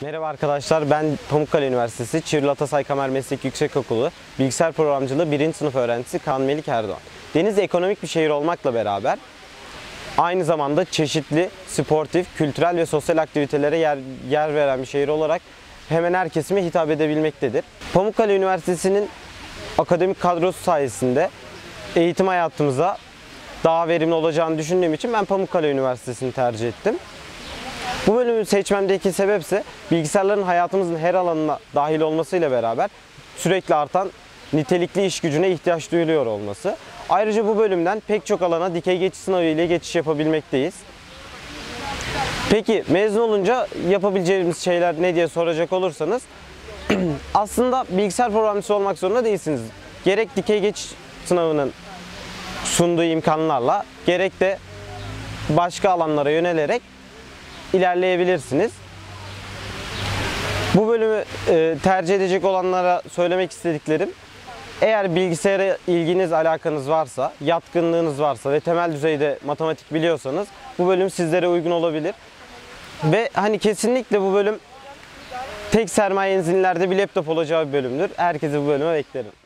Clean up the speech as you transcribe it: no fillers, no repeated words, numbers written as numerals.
Merhaba arkadaşlar, ben Pamukkale Üniversitesi Çivrilü Atasay Kamer Meslek Yüksekokulu Bilgisayar Programcılığı 1. sınıf öğrencisi Kaan Melik Erdoğan. Denizli ekonomik bir şehir olmakla beraber aynı zamanda çeşitli sportif, kültürel ve sosyal aktivitelere yer veren bir şehir olarak hemen her kesime hitap edebilmektedir. Pamukkale Üniversitesi'nin akademik kadrosu sayesinde eğitim hayatımıza daha verimli olacağını düşündüğüm için ben Pamukkale Üniversitesi'ni tercih ettim. Bu bölümü seçmemdeki sebep ise bilgisayarların hayatımızın her alanına dahil olmasıyla beraber sürekli artan nitelikli iş gücüne ihtiyaç duyuluyor olması. Ayrıca bu bölümden pek çok alana dikey geçiş sınavı ile geçiş yapabilmekteyiz. Peki mezun olunca yapabileceğimiz şeyler ne diye soracak olursanız aslında bilgisayar programcısı olmak zorunda değilsiniz. Gerek dikey geçiş sınavının sunduğu imkanlarla gerek de başka alanlara yönelerek ilerleyebilirsiniz. Bu bölümü tercih edecek olanlara söylemek istediklerim, eğer bilgisayara ilginiz, alakanız varsa, yatkınlığınız varsa ve temel düzeyde matematik biliyorsanız bu bölüm sizlere uygun olabilir. Ve hani kesinlikle bu bölüm tek sermayenizin ileride bir laptop olacağı bir bölümdür. Herkesi bu bölüme beklerim.